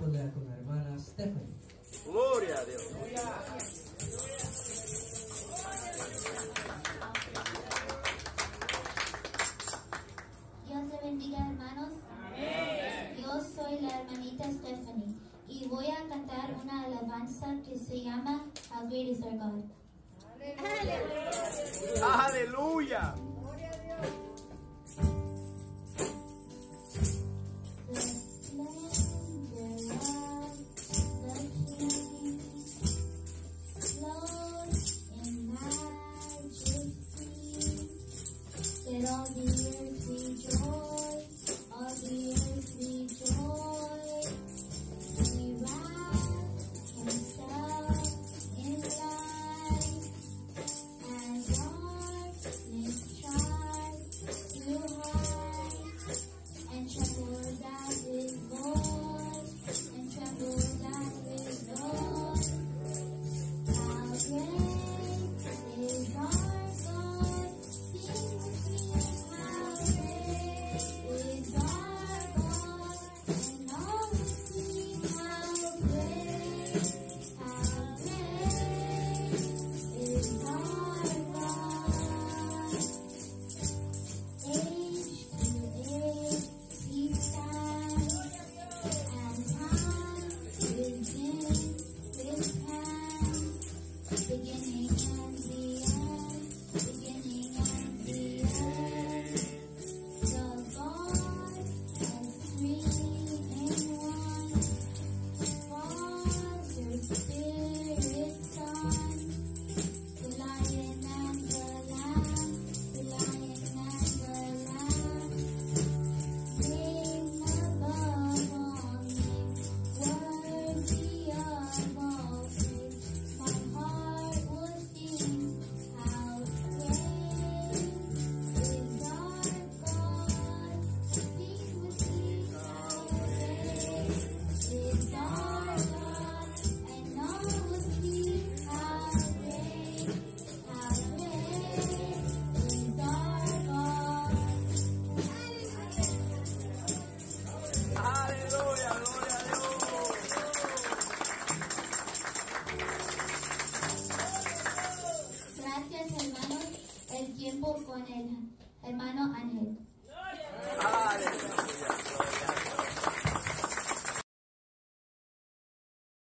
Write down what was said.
responder con la hermana Stephanie. Gloria a Dios. Dios te bendiga, hermanos. Amén. Yo soy la hermanita Stephanie y voy a cantar una alabanza que se llama How Great Is Our God. Aleluya. Aleluya. Let all the earth rejoice, all the earth rejoice. He wrapped himself in light, and darkness tried to hide, and trembled at his voice, and trembled at his voice. How great is our God! Beginning and the end, beginning and the end. The God and three in one, Father, Spirit, Son, the Lion and the Lamb, the Lion and the Lamb. Name above all names, worthy of all praise. My heart will sing, how great is our God. Sing with me, how great is our God. And all will see how great is our God. Aleluya. Gloria a Dios. Gracias, hermanos. El tiempo con el hermano Ángel.